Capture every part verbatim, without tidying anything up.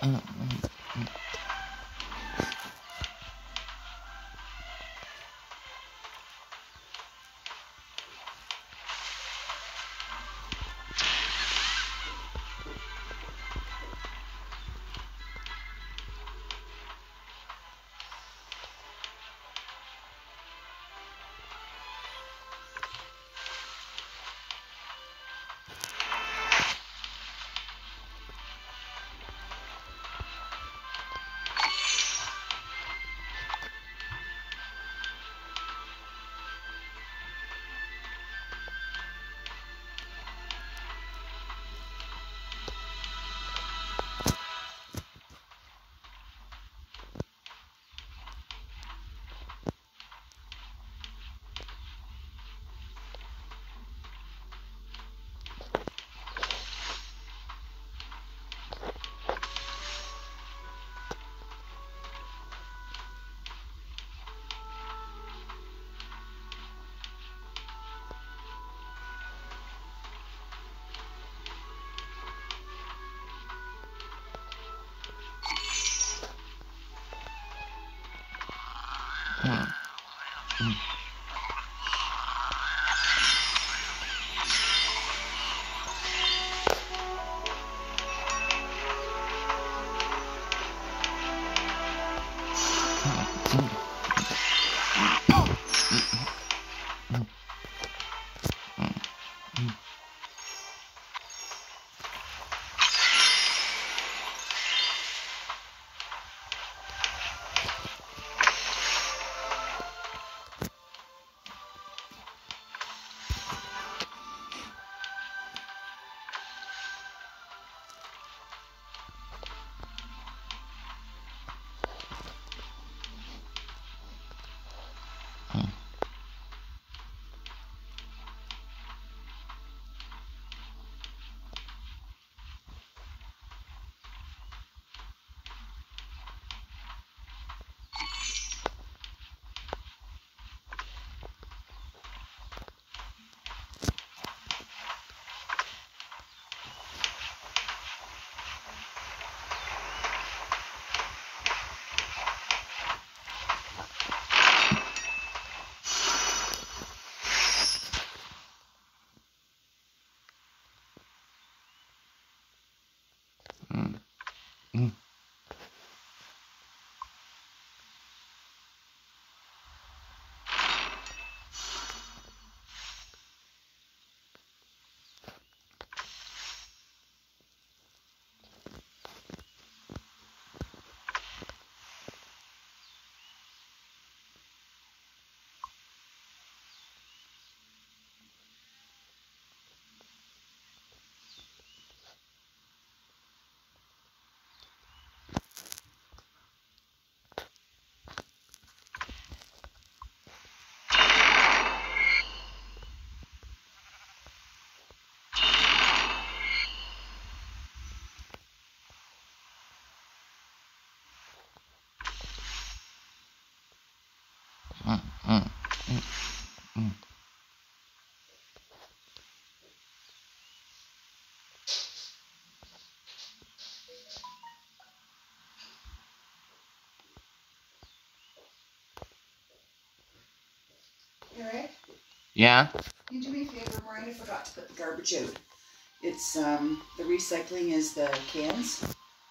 Eric? Yeah? Can you do me a favor, Brian? I forgot to put the garbage out. It's, um, the recycling is the cans.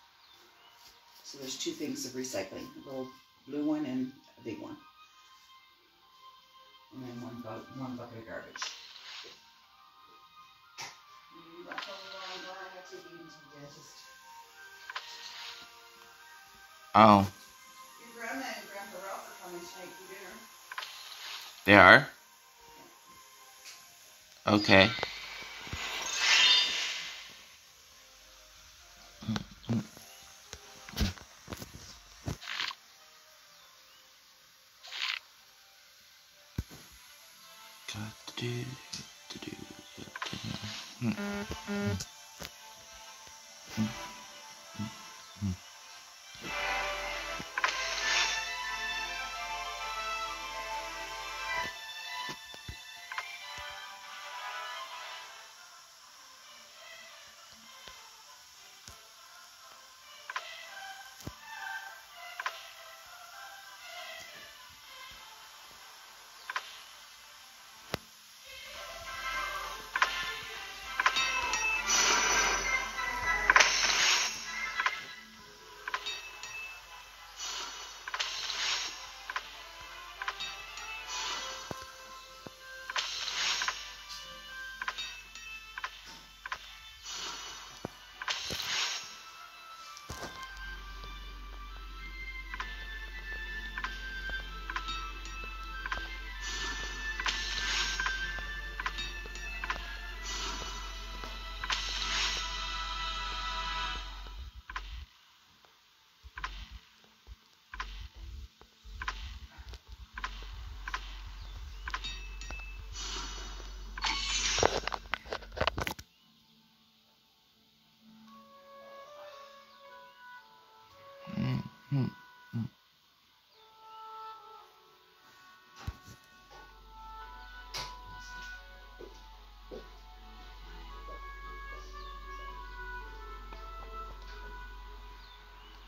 So there's two things of recycling. A little blue one and a big one. And then one, bu- one bucket of garbage. Mm, that's all the wrong bar. I have to take you to the dentist. Oh. Your grandma and Grandpa Ralph are coming tonight for dinner. They are? Okay. Got to do, to do, to do. Hmm.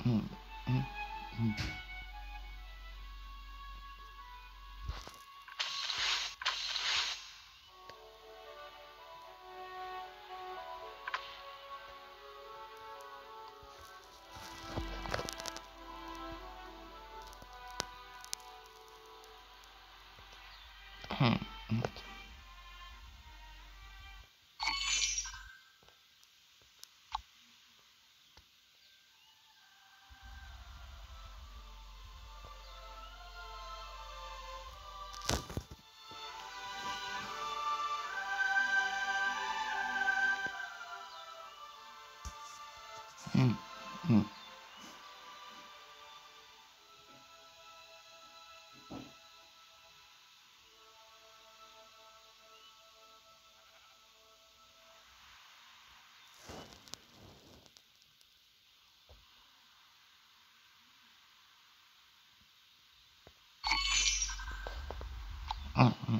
Mm, mm, mm. Mm, mm. Mm, mm. Mm, mm.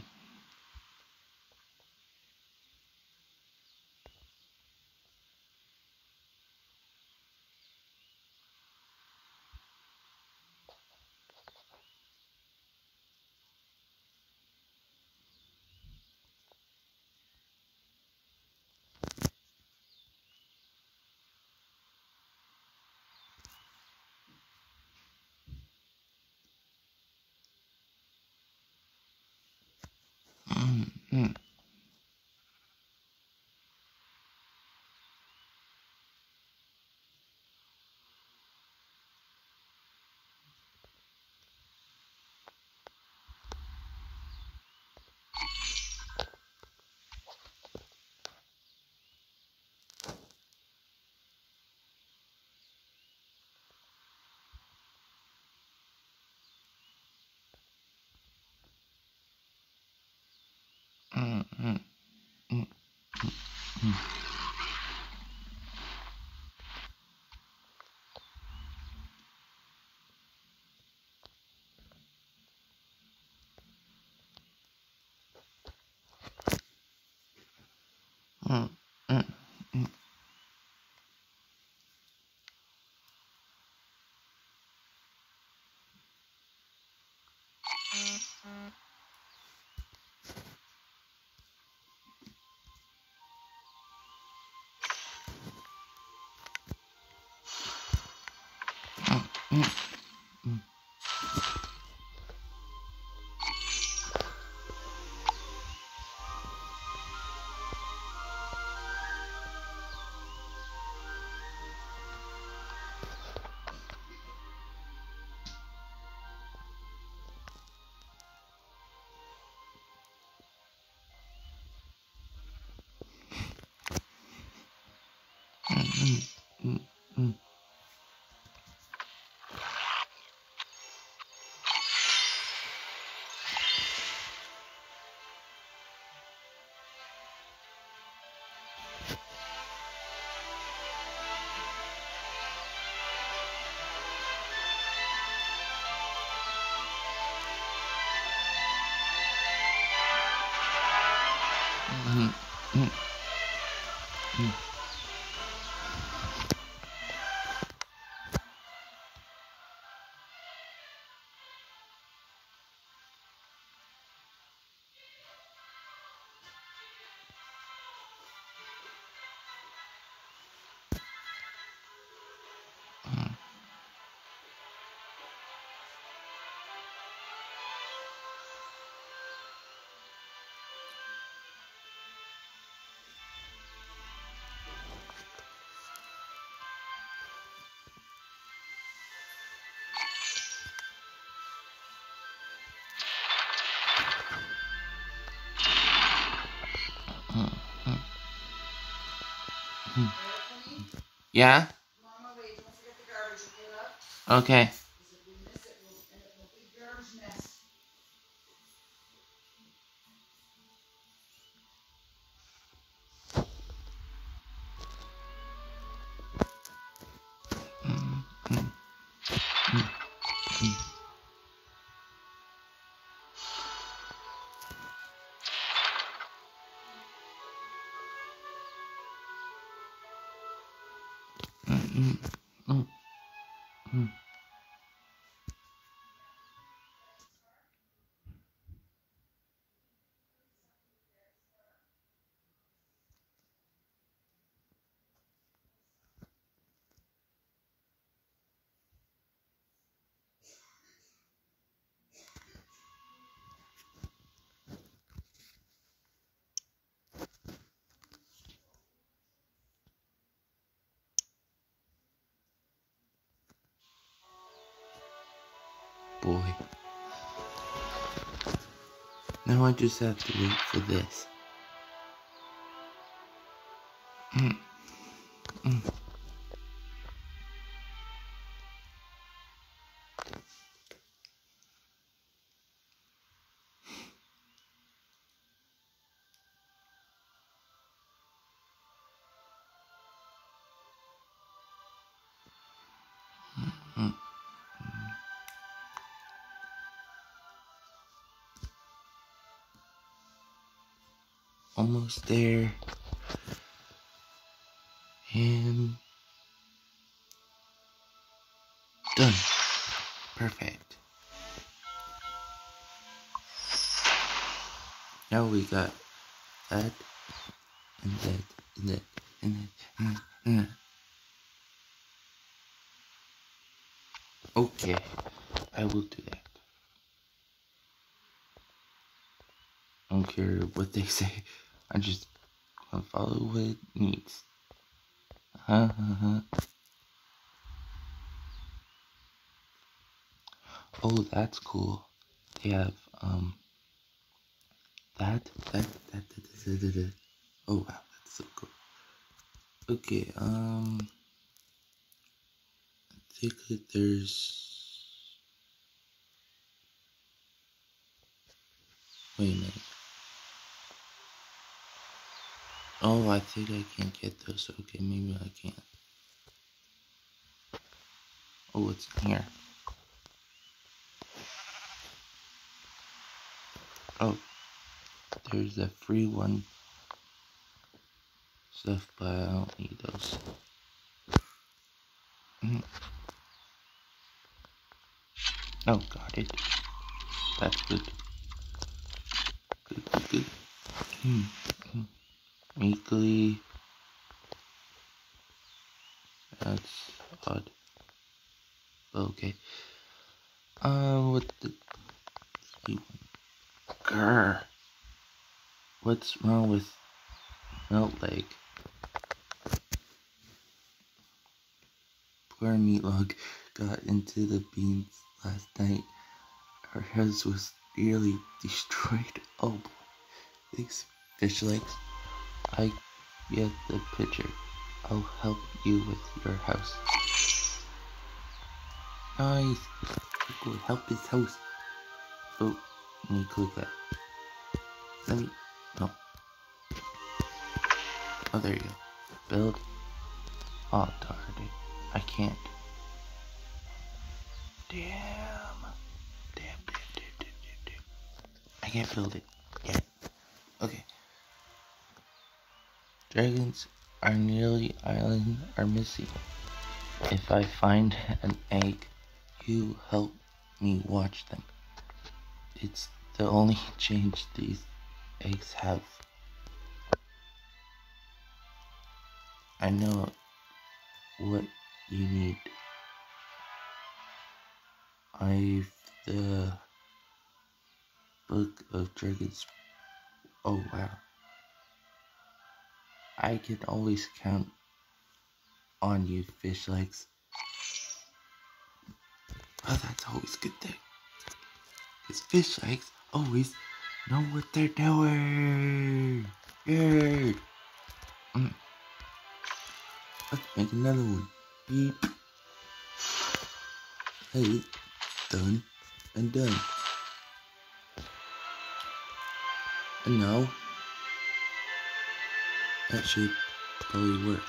Mm, mm. Mm, mm, mm, mm. Mm, mm, mm. Mm, mm. Mm, mm, mm. Mm, mm, mm. Mm, mm, mm. Yeah? I'm on my way. Don't forget the garbage, okay, love? Okay. Because if we miss it, we'll end up in a big garbage mess. Mm, mm, mm, mm. Mm, mm, mm. boy. Now I just have to wait for this. Mm. Mm. Mm. Almost there. And done. Perfect. Now we got that and that and that and that and that. And that. Okay, I will do that. I don't care what they say. I just want to follow what it needs. Huh, huh, huh. Oh, that's cool. They have, um, that, that, that, that, that, that, that. Oh, wow, that's so cool. Okay, um, I think that there's, wait a minute. Oh, I think I can't get those. Okay, maybe I can't. Oh, it's in here. Oh, there's a free one stuff, but I don't need those. Mm. Oh, got it. That's good. Good, good, good. Hmm. Hmm. Meekly. That's odd. Okay. Um, what the... Grr. What's wrong with Melt Leg? Poor Meatlog got into the beans last night. Her house was nearly destroyed. Oh boy. These fish legs. I get the picture. I'll help you with your house. Nice. Go help his house. Oh, let me click that. Let me. No. Oh, there you go. Build. Oh, darn it. I can't. Damn. Damn, damn, damn, damn, damn, damn. I can't build it yet. Okay. Dragons are nearly island are missing. If I find an egg, you help me watch them. It's the only change these eggs have. I know what you need. I've the Book of Dragons. Oh wow. I can always count on you, fish legs. Oh, that's always a good thing. Because fish legs always know what they're doing. Yay! Mm. Let's make another one. Beep. Hey, done and done. And now, that should probably work.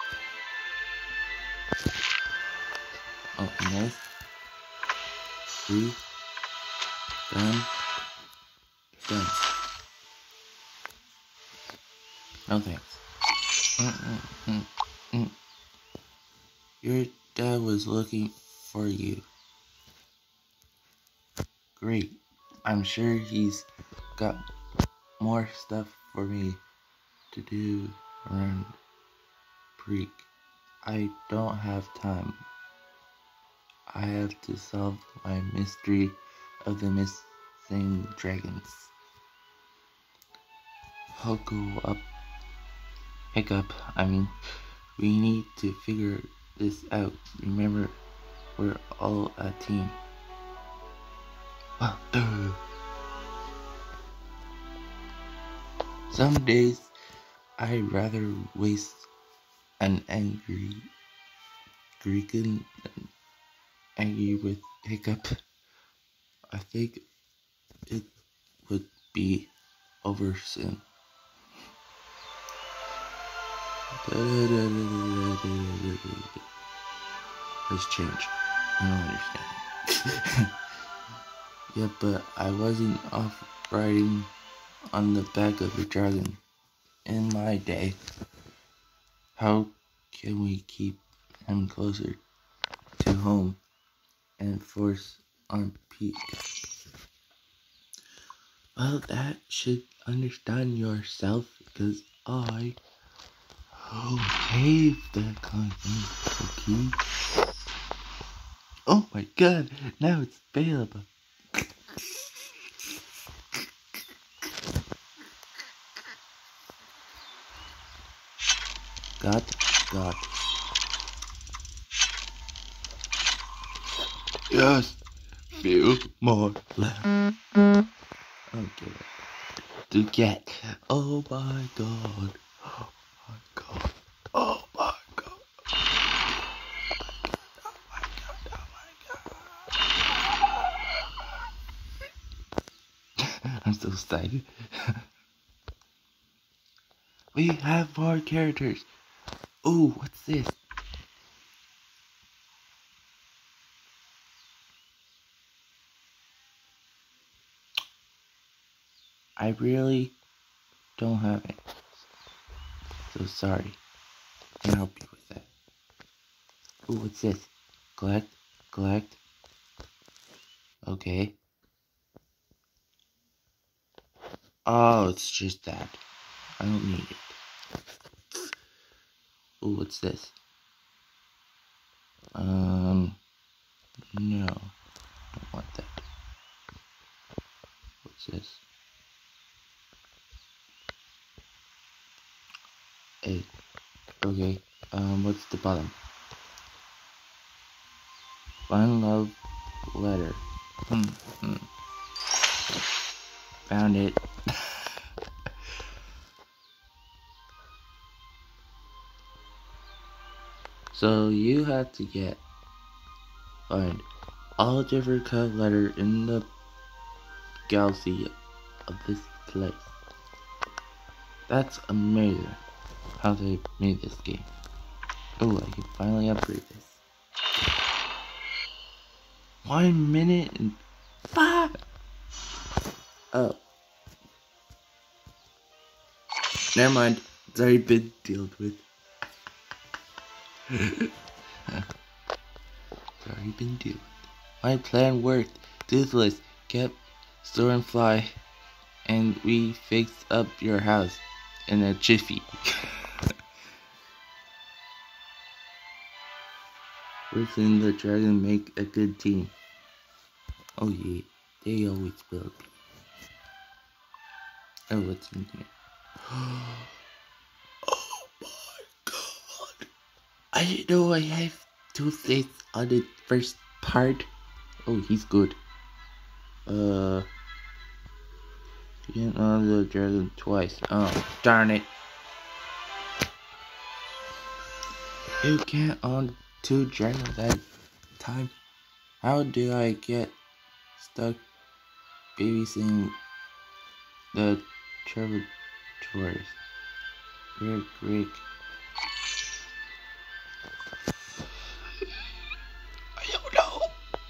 Oh, nice. Three. Done. Done. No thanks. Mm-mm-mm-mm. Your dad was looking for you. Great. I'm sure he's got more stuff for me to do around Creek. I don't have time. I have to solve my mystery of the missing dragons. I'll go up. Pick up. I mean, we need to figure this out. Remember, we're all a team. Well, duh. Some days I'd rather waste an angry Greekin than angry with Hiccup. I think it would be over soon. Let's change. I don't understand. Yeah, but I wasn't off riding on the back of a dragon in my day. How can we keep him closer to home and force on peace? Well, that should understand yourself, because I hate that kind of thing, okay? Oh my god, now it's available. God, God. Yes, feel more left. Okay. To get. Oh my god. Oh my god. Oh my god. Oh my god. Oh my god. I'm so excited. We have more characters. Ooh, what's this? I really don't have it. So sorry. Can't help you with that. Ooh, what's this? Collect, collect. Okay. Oh, it's just that. I don't need it. Ooh, what's this? Um, no. Don't want that. What's this? Hey. Okay. Um, what's the bottom? One love letter. Hmm. hmm. Found it. So you have to get find all different kind of letter in the galaxy of this place. That's amazing how they made this game. Oh, I can finally upgrade this. One minute and five. Oh. Never mind. It's already been dealt with. It's already been dealt with. My plan worked. Toothless kept Stormfly, and we fixed up your house in a jiffy. Ruth and the dragon make a good team. Oh yeah, they always will be. Oh, what's in here? Oh my god! I didn't know I have two things on the first part. Oh, he's good. Uh, get on the dragon twice. Oh, darn it! You can't on two dragons at a time. How do I get stuck babysitting the Trevor Rick, Rick. I don't know.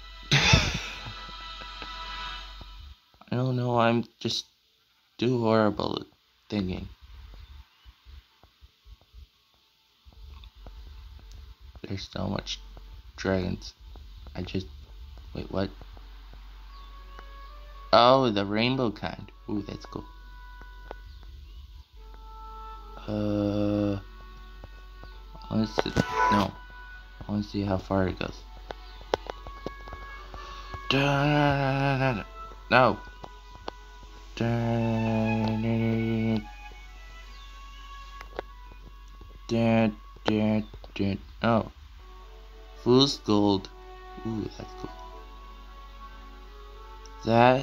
I don't know. I'm just too horrible at thinking. There's so much dragons. I just wait. What? Oh, the rainbow kind. Ooh, that's cool. Uh, I want to see. No, I want to see how far it goes. No. Oh, Fool's Gold. Ooh, that's cool. that,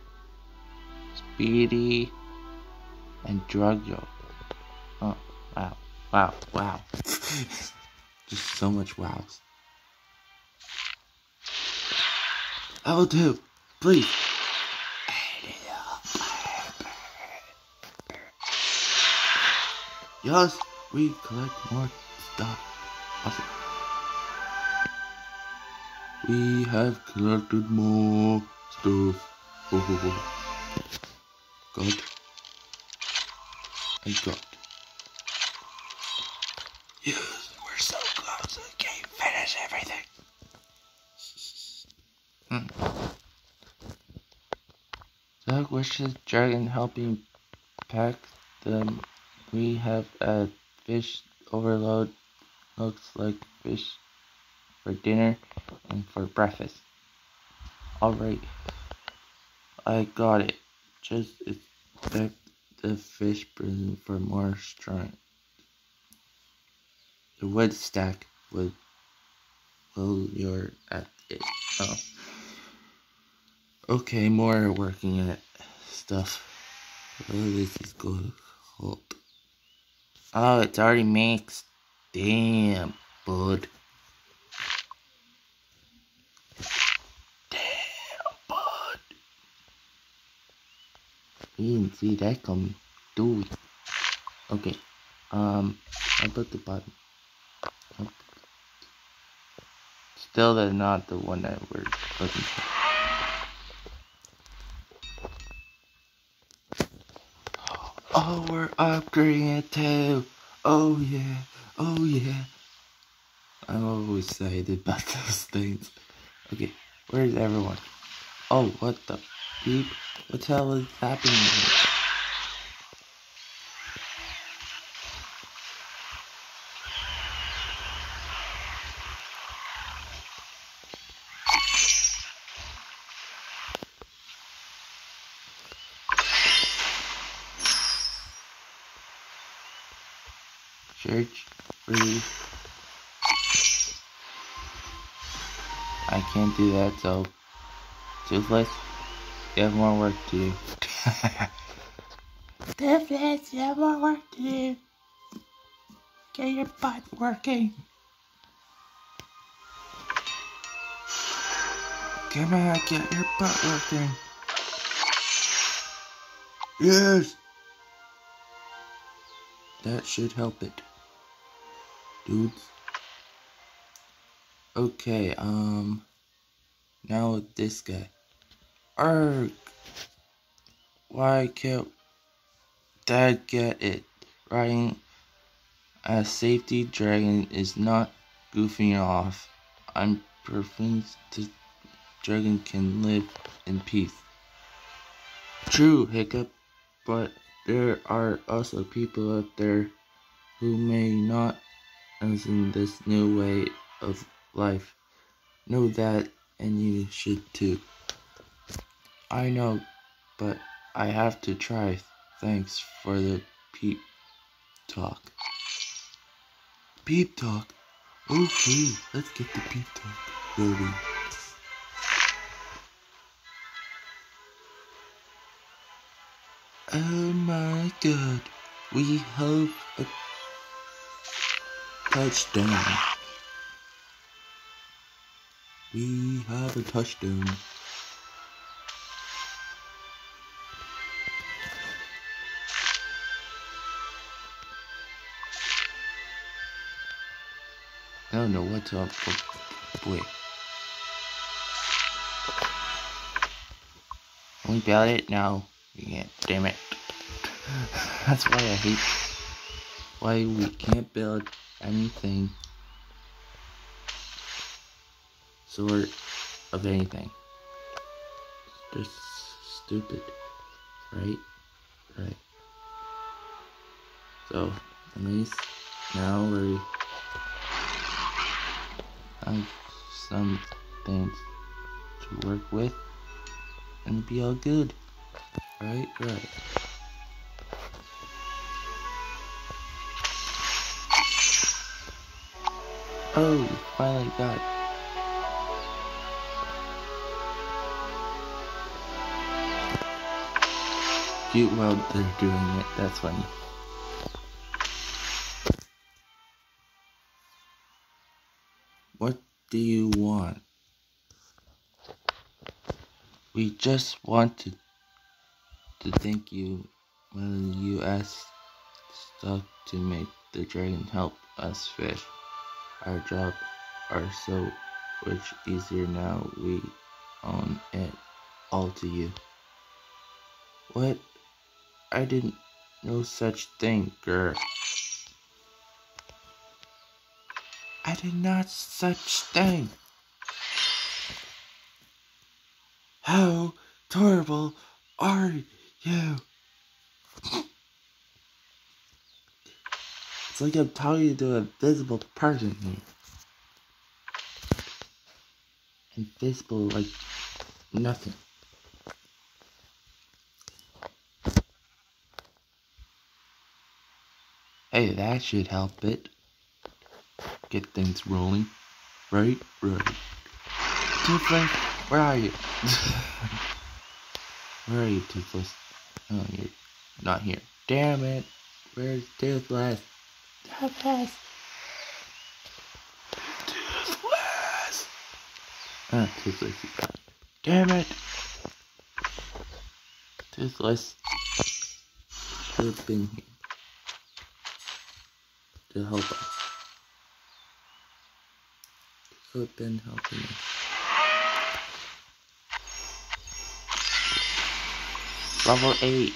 Speedy, and Drugjo. Oh, wow, wow, wow. Just so much wows. I will do, please. Yes, we collect more stuff. Awesome. We have collected more stuff. Oh, oh, oh. God. I got. Yes, we're so close. We can't finish everything. Hmm. Doug wishes Dragon helping pack them. We have a fish overload. Looks like fish for dinner and for breakfast. Alright, I got it. Just expect the fish prison for more strength. The wood stack would while you're at it. Oh. Okay, more working at stuff. Oh, this is good. Hold. Oh, it's already mixed. Damn, bud. Damn, bud. You didn't see that coming, do we? Okay. Um, how about the bottom? Oh. Still, they're not the one that we're looking for. Oh, we're upgrading it too. Oh yeah. Oh yeah. I'm always excited about those things. Okay, where's everyone? Oh, what the beep? What the hell is happening here? Church, please. I can't do that, so Toothless, you have more work to do. Toothless, you have more work to do. Get your butt working. Come on, get your butt working. Yes! That should help it. Dudes. Okay, um... now with this guy. Arg! Why can't Dad get it? Riding a safety dragon is not goofing off. I'm convinced the dragon can live in peace. True, Hiccup, but there are also people out there who may not understand this new way of life. Know that, and you should too. I know, but I have to try. Thanks for the peep talk. Peep talk? Okay, let's get the peep talk ready. Oh my god, we have a touchdown. We have a touchdown. I don't know what's up, but boy. Can we build it? No. We can't. Damn it. That's why I hate why we can't build anything sort of anything. Just stupid. Right? Right. So, at least now we have some things to work with and be all good. Right? Right. Oh, we finally got cute while they're doing it. That's funny. What do you want? We just wanted to thank you when you asked Stuck to make the dragon help us fish. Our job are so much easier now we own it all to you. What? I didn't know such thing, girl. I did not such thing. How terrible are you? It's like I'm talking to a visible person here. Invisible like nothing. Hey, that should help it. Get things rolling. Right? Right. Toothless, where are you? Where are you, Toothless? Oh, you're not here. Damn it. Where's Toothless? Toothless. Toothless. Ah, Toothless is gone. Damn it. Toothless should have been here to help us. Could have been helping us. Level eight.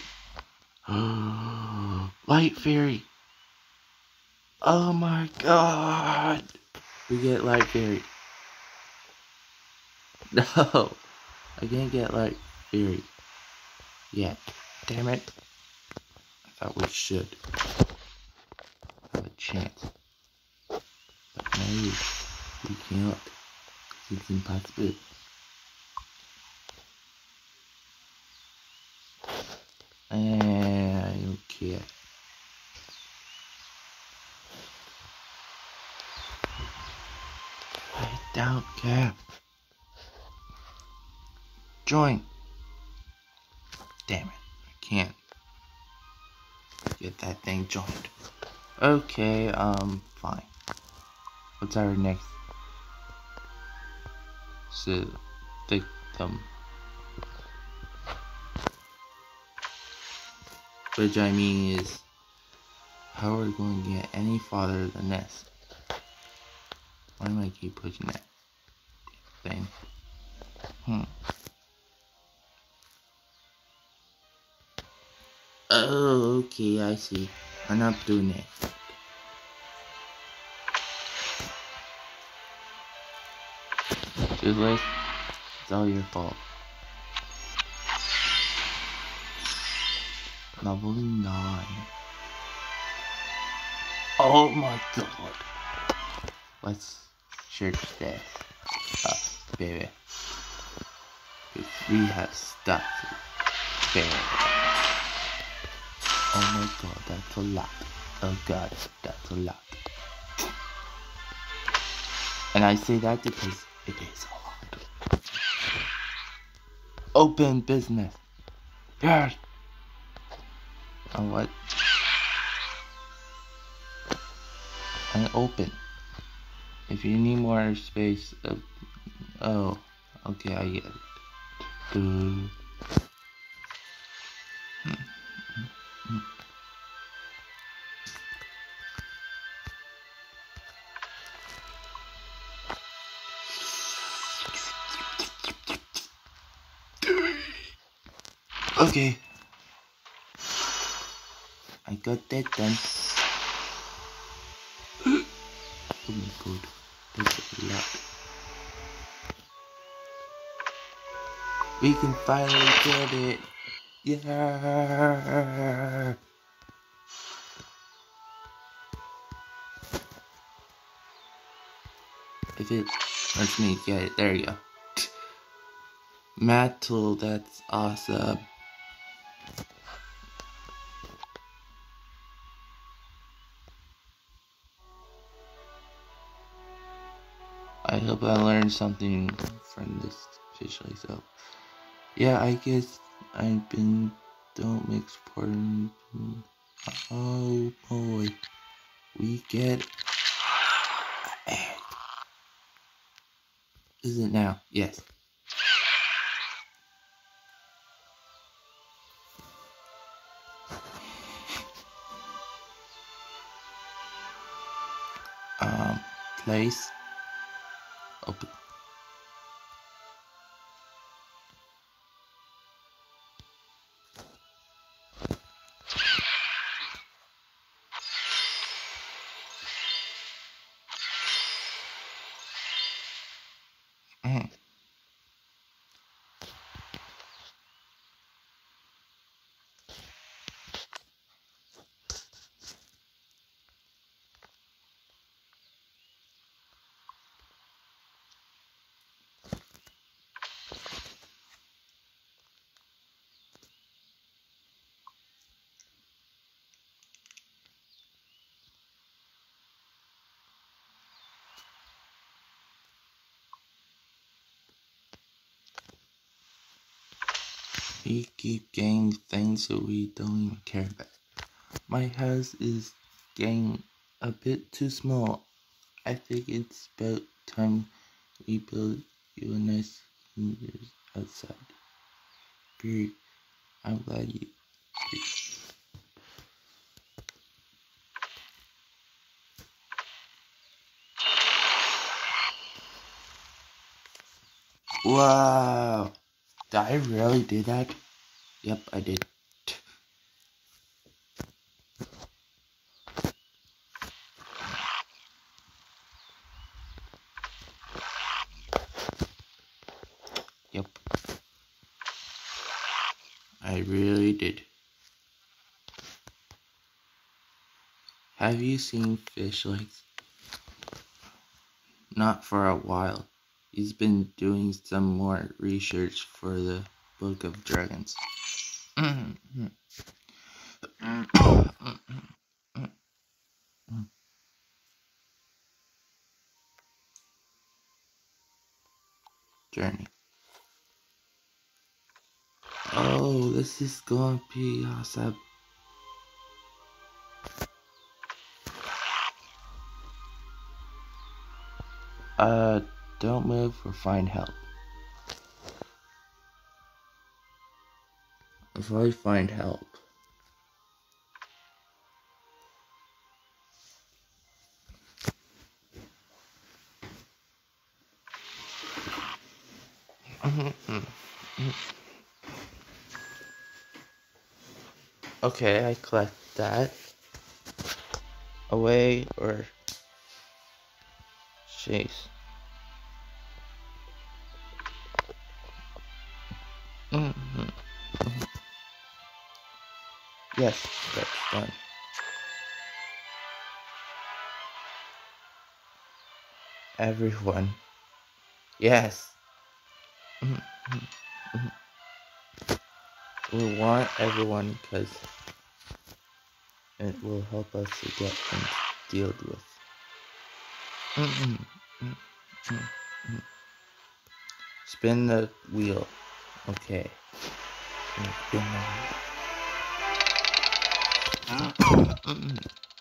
Light Fairy. Oh my god. We get Light Fairy. No. I can't get Light Fairy yet. Damn it. I thought we should have a chance. But no, we can't. It's impossible. And I don't care. I don't care. Join. Damn it. I can't get that thing joined. Okay, um, fine. What's our next so victim? Which I mean is, how are we going to get any farther than this? Why do I keep pushing that thing? Hmm. Oh, okay, I see. I'm not doing it. Toothless, it's all your fault. Level nine. Oh my god. Let's search this up, baby. Because we have stuff to bear. Oh my god, that's a lot. Oh god, that's a lot. And I say that because it is a lot. Open business. Yes. Oh, what? And open. If you need more space, uh, oh, okay, I get it. Hmm. Hmm. Okay. I got that done. Oh my god, that's a lot. We can finally get it. Yeah. If it lets me get it, there you go. Metal, that's awesome. I hope I learned something from this officially. So, yeah, I guess I've been don't mix porn. Oh boy. We get an egg. Is it now? Yes. Um, place. Open. Mm. We keep getting things that we don't even care about. My house is getting a bit too small. I think it's about time we build you a nice outside. Period. I'm glad you. Wow! Did I really do that? Yep, I did. Yep. I really did. Have you seen Fish Legs? Not for a while. He's been doing some more research for the Book of Dragons. Journey. Oh, this is gonna be awesome. Uh, don't move or find help. If I find help. Okay, I collect that. Away or chase. Mm-hmm. Yes, that's done. Everyone. Yes. We want everyone because it will help us to get things dealt with. Spin the wheel. Okay. Spin the wheel.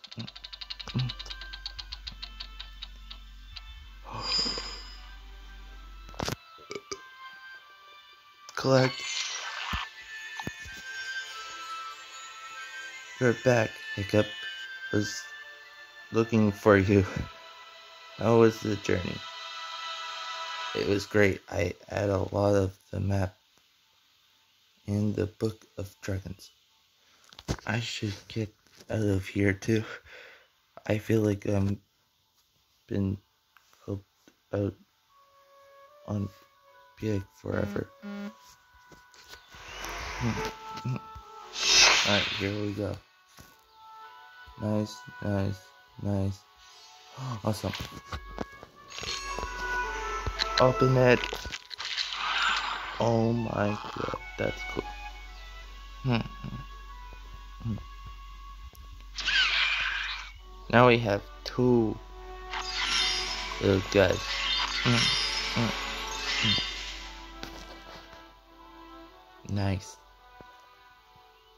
Collect. You're back. Hiccup was looking for you. How was the journey? It was great. I had a lot of the map in the Book of Dragons. I should get out of here too. I feel like I'm been coped out on Pig forever. Alright, here we go. Nice, nice, nice. Awesome. Open it. Oh my god, that's cool. Now we have two little guys. Nice.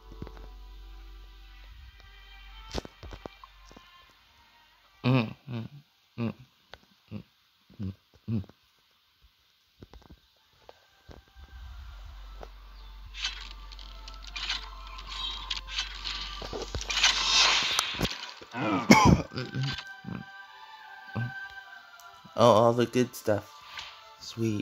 Oh, all the good stuff. Sweet.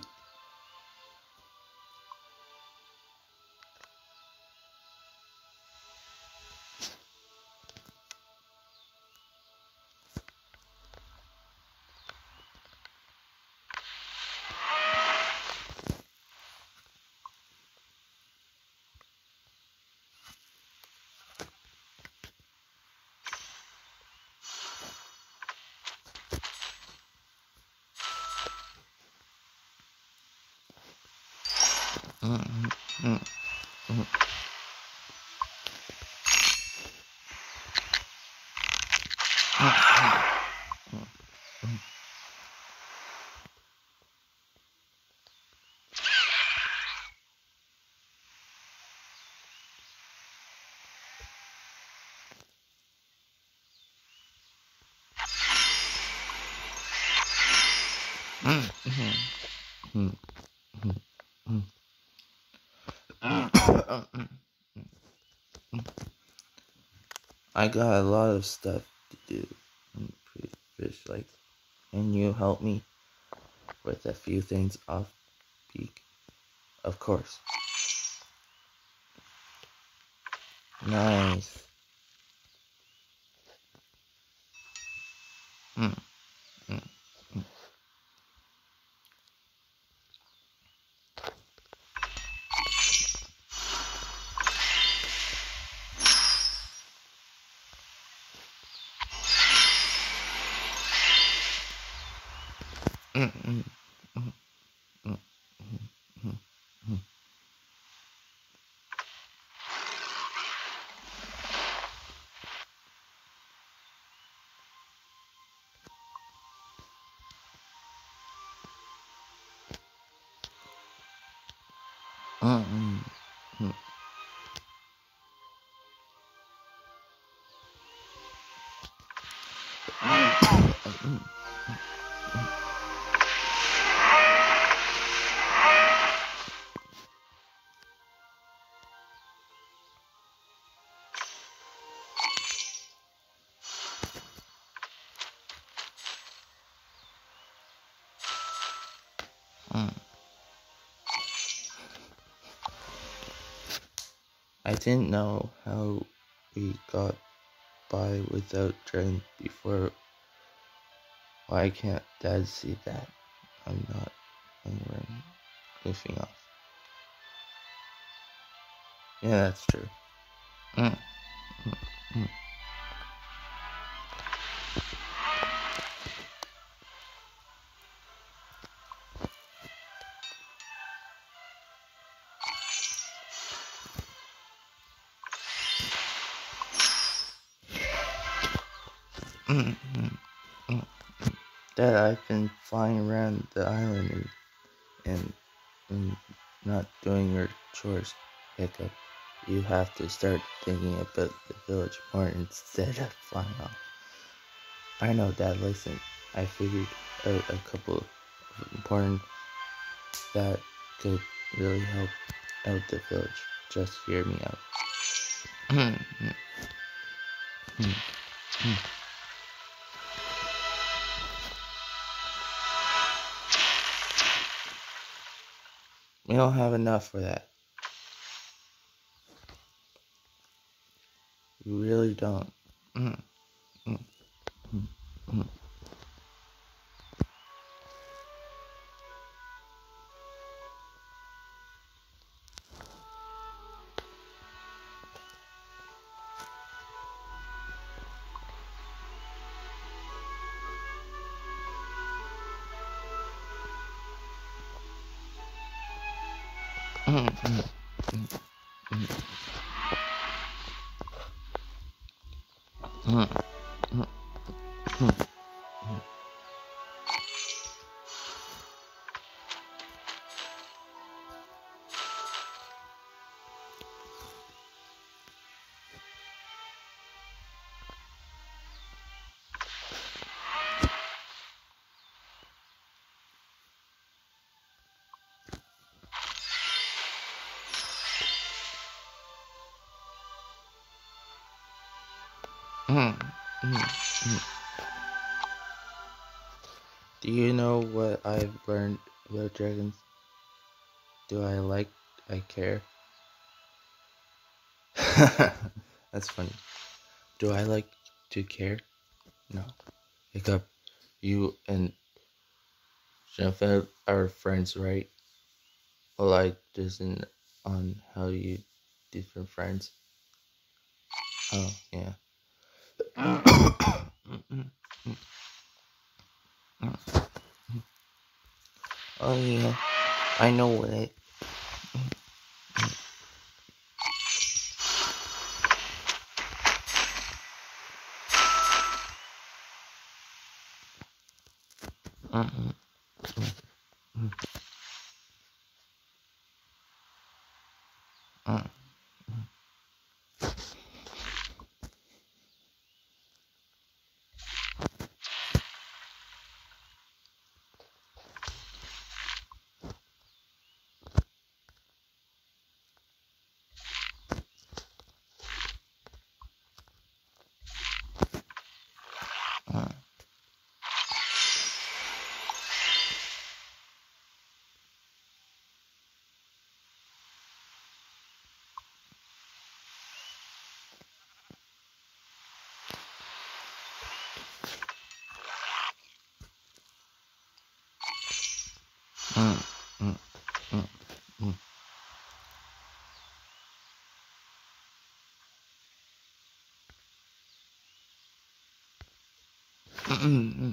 I got a lot of stuff to do. Pretty fish, like, can you help me with a few things off peak? Of course. Nice. Mm, mm, mm. Mm, mm, mm, mm, mm, mm. Mm, mm, mm. Mm. I didn't know how we got by without drink before. Why can't Dad see that? I'm not anywhere goofing off. Yeah, that's true. Mm, mm, mm. Mm, mm, mm. Dad, I've been flying around the island and, and, and not doing your chores. Hiccup. You have to start thinking about the village more instead of flying off. I know, Dad, listen. I figured out a couple of important that could really help out the village. Just hear me out. Mm, mm, mm, mm. We don't have enough for that. We really don't. Mm, mm, mm, mm. Mm, mm, mm, mm. Mm, mm, mm, mm. Mm, mm, mm. Do you know what I've learned about dragons? Do I like, I care? That's funny. Do I like to care? No. Hiccup, you and Jennifer are friends, right? Well, I doesn't on how you different friends. Oh, yeah. Oh, yeah. I know what it. Mm-mm. Mm-mm. Mm-mm. Mm, mm, mm, mm. Mm, mm,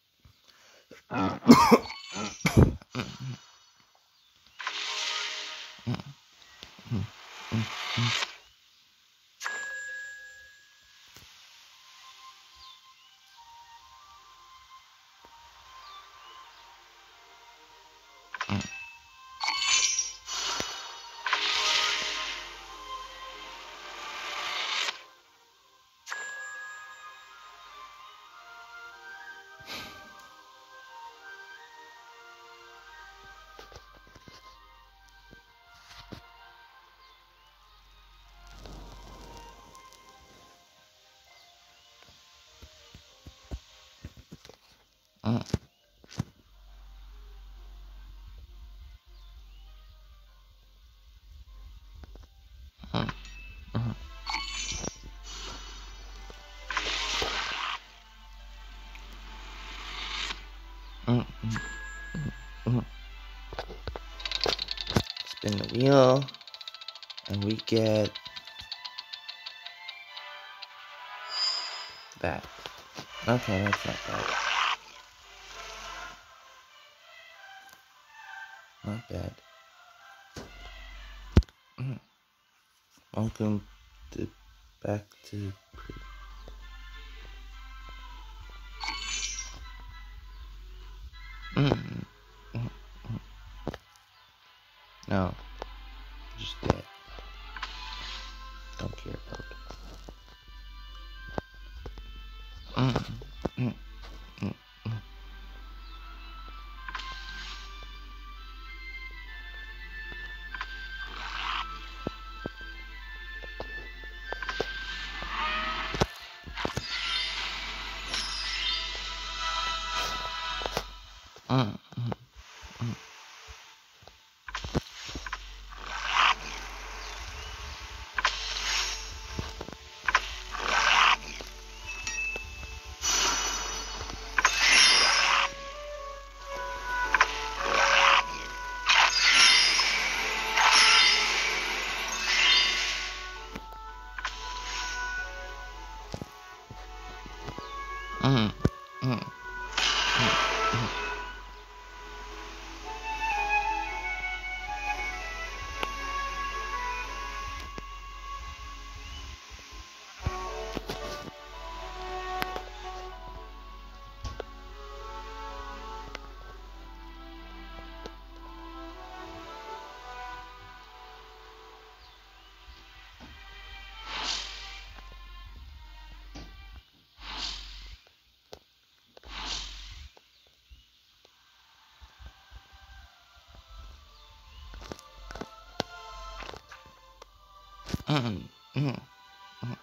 mm. Mm, mm, mm, mm, mm, mm. Spin the wheel, and we get that. Okay, that's not bad. Not bad. Mm. Welcome to back to. Pre- mm, mm, mm, mm. No, just dead. Don't care about it. Mm, mm, mm, mm. Mm, mm, mm. Mm, mm, mm, mm, mm, mm.